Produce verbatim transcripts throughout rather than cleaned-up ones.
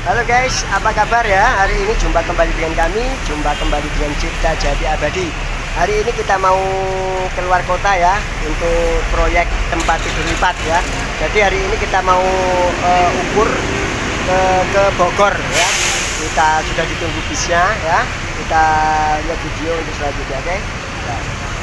Halo guys, apa kabar ya? Hari ini jumpa kembali dengan kami, jumpa kembali dengan Cipta Jati Abadi. Hari ini kita mau keluar kota ya, untuk proyek tempat tidur lipat ya. Jadi hari ini kita mau uh, ukur ke, ke Bogor ya. Kita sudah ditunggu bisnya ya. Kita lihat video untuk selanjutnya, oke? Okay? Ya.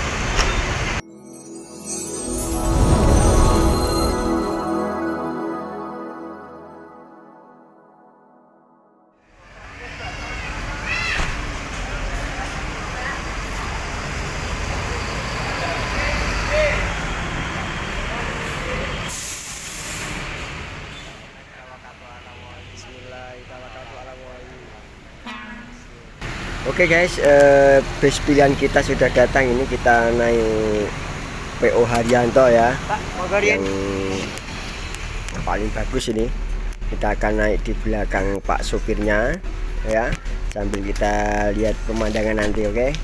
Oke okay guys, eh, bis pilihan kita sudah datang. Ini kita naik P O Haryanto ya, Pak, yang paling bagus ini. Kita akan naik di belakang Pak sopirnya ya, sambil kita lihat pemandangan nanti. Oke okay?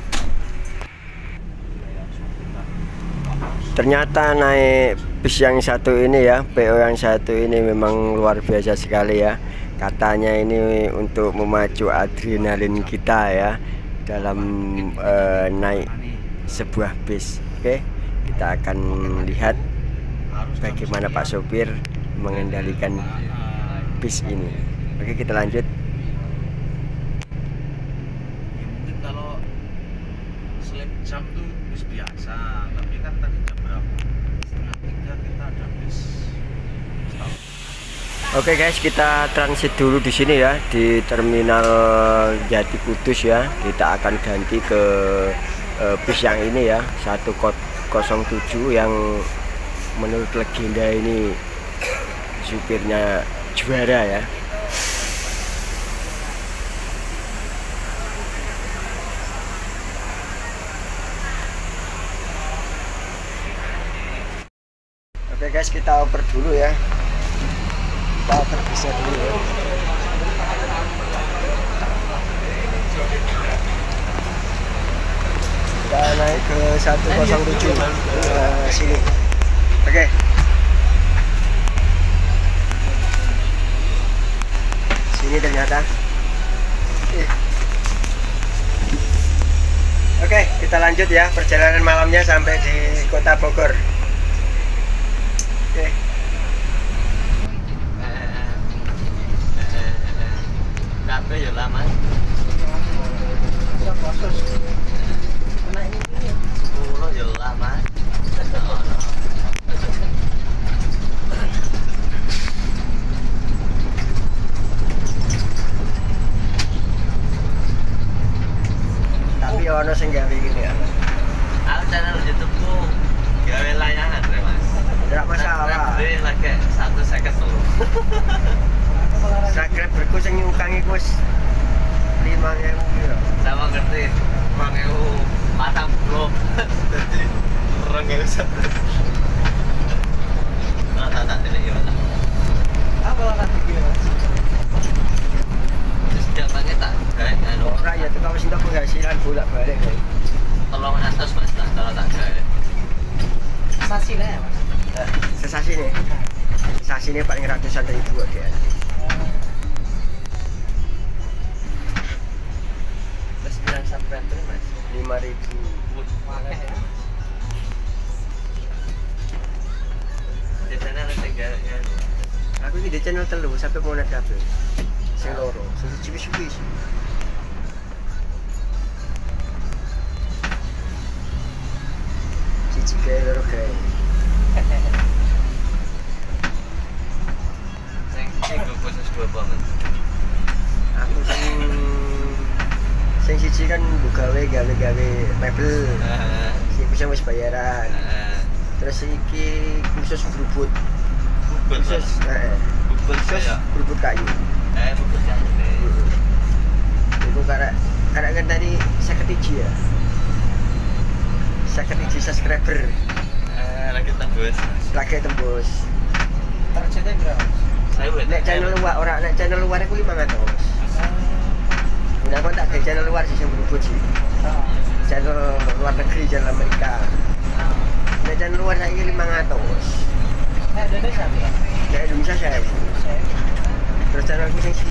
Ternyata naik bis yang satu ini ya, P O yang satu ini memang luar biasa sekali ya. Katanya ini untuk memacu adrenalin kita ya dalam uh, naik sebuah bis. Oke, kita akan lihat bagaimana Pak sopir mengendalikan bis ini. Oke, kita lanjut. Ya, mungkin kalau selip jam tuh bis biasa, tapi kan tadi jam berapa? Setengah tiga kita ada bis. Oke guys, kita transit dulu di sini ya, di terminal Jati Kudus ya. Kita akan ganti ke uh, bis yang ini ya, satu nol tujuh yang menurut legenda ini supirnya juara ya. Oke guys, kita oper dulu ya. Kita oper bisnya dulu ya. Kita naik ke satu nol tujuh uh, sini. Oke. Sini ternyata. Oke, kita lanjut ya perjalanan malamnya sampai di Kota Bogor. Oke. Kafe ya lama. Sepuluh ya lama. Tapi ono sing gawe gini ya. Aku channel YouTube-ku gawe layangan ya Mas. Tidak masalah. Beli lagi satu seket dulu. Subscriberku sing nyungkang iku wis lima ribu ya. Sama ngerti orang yang matang belum jadi orang yang usah nah tak tak ini gimana Apa lah nanti gini mas? terus jawabannya tak kayak anu Orang ya tuh kalau sinta penghasilan bolak balik kan. tolong atas mas tak kalau tak kayak Sasi lah ya mas. Eh, sesasi nih. Sesasi ini paling ratusan ribu aja. terus bilang subscriber mas lima ribu. Pakai ya. di sana ada tiga ya Aku ini di channel telu sampai mau naik double. Sing loro, sing cipi-cipi sih. Cici kayak loro kayak. saya saya khusus dua banget Aku sing sing siji kan gawe gawe-gawe mebel. Sing bisa wis bayaran. Terus iki khusus berubut. Khusus heeh. Khusus berubut kayu. eh bubut kayu Iku karek karek kan tadi seket iji ya. seket iji subscriber. eh lagi tembus Lagi tembus. Targetnya berapa? saya boleh Nek channel luar, orang nek channel luar aku lima ratus. Nah, aku tak kayak channel luar sih yang berubut sih. Channel luar negeri, channel Amerika. Nek channel luar saya lima ratus. Nah, Indonesia ya? Nek Indonesia saya. Terus channel aku yang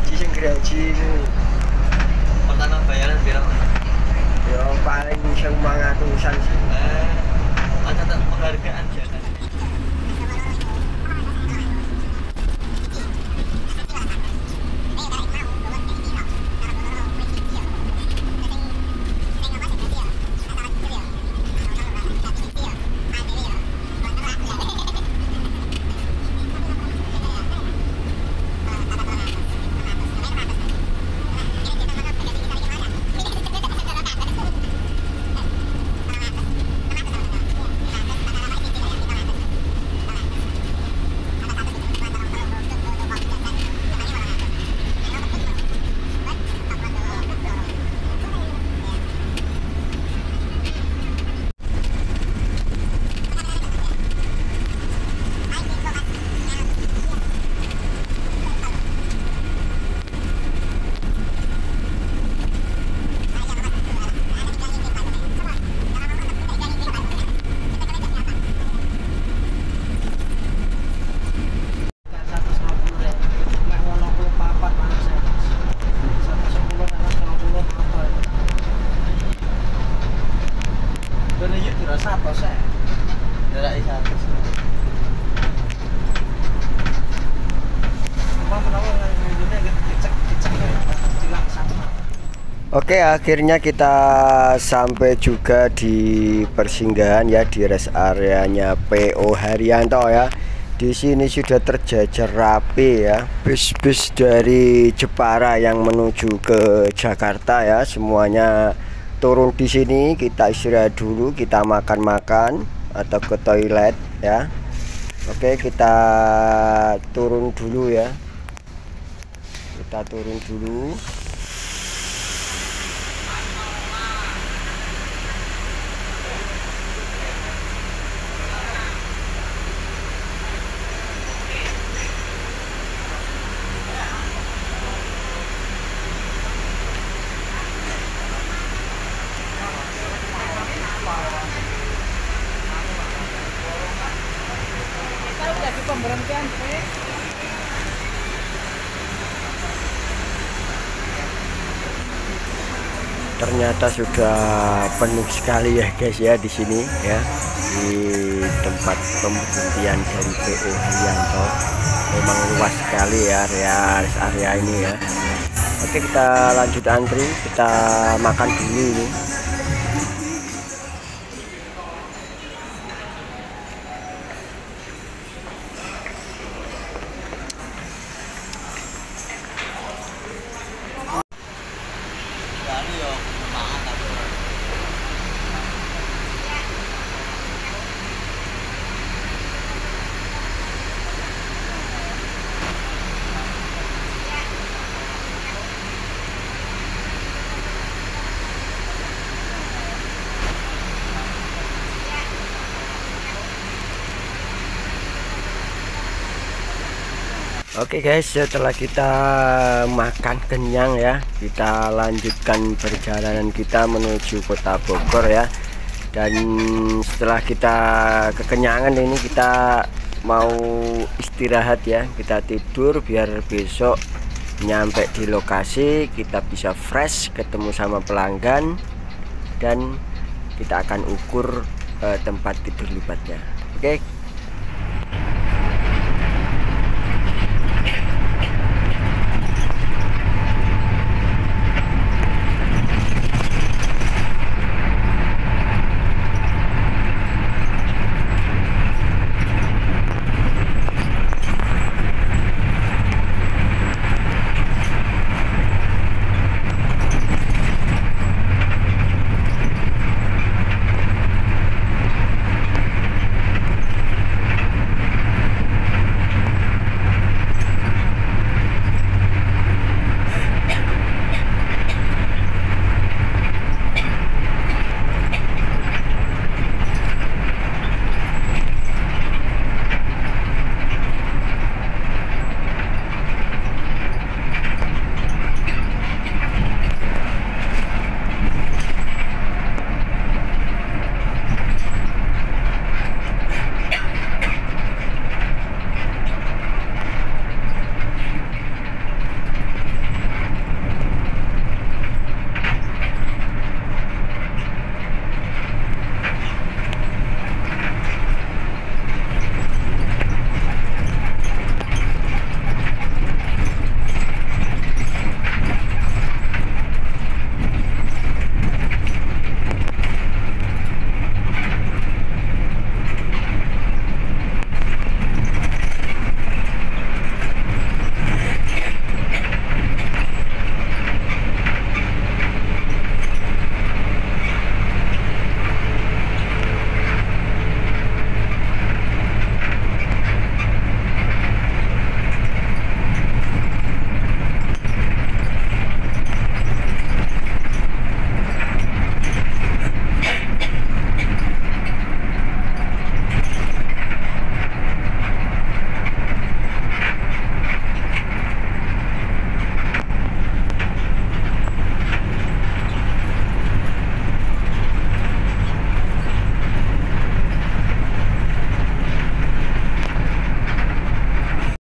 siji ini. Pertama bayaran bilang Ya paling semangatusan sih. eh ada tak penghargaan jangan. Oke, akhirnya kita sampai juga di persinggahan ya, di rest areanya P O Haryanto ya. Di sini sudah terjajar rapi ya, bis-bis dari Jepara yang menuju ke Jakarta ya, semuanya turun di sini. Kita istirahat dulu, kita makan-makan atau ke toilet ya. Oke, kita turun dulu ya. Kita turun dulu. Pemberhentian ternyata sudah penuh sekali ya guys ya di sini ya, di tempat pemberhentian dari P O Haryanto. Memang luas sekali ya area area ini ya. Oke, kita lanjut antri, kita makan dulu ini. Oke guys, setelah kita makan kenyang ya, kita lanjutkan perjalanan kita menuju kota Bogor ya. Dan setelah kita kekenyangan ini, kita mau istirahat ya, kita tidur biar besok nyampe di lokasi kita bisa fresh, ketemu sama pelanggan, dan kita akan ukur eh, tempat tidur lipatnya. Oke,